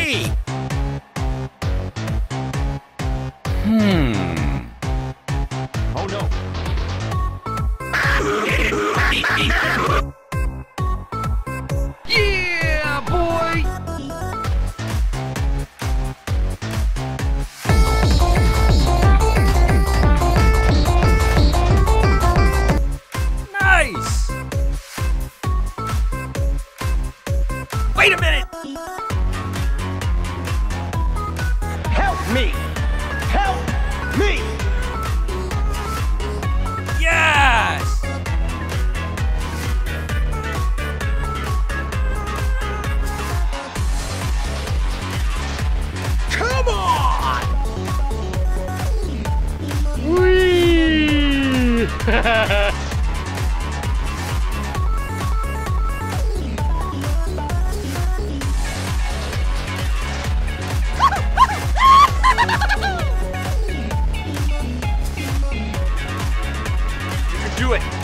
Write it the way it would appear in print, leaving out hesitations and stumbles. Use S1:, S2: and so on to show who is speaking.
S1: me!
S2: Oh no.
S1: Yeah, boy! Nice! Wait a minute!
S2: Help me! Help me!
S1: Yes!
S2: Come on!
S1: Whee! You can do it!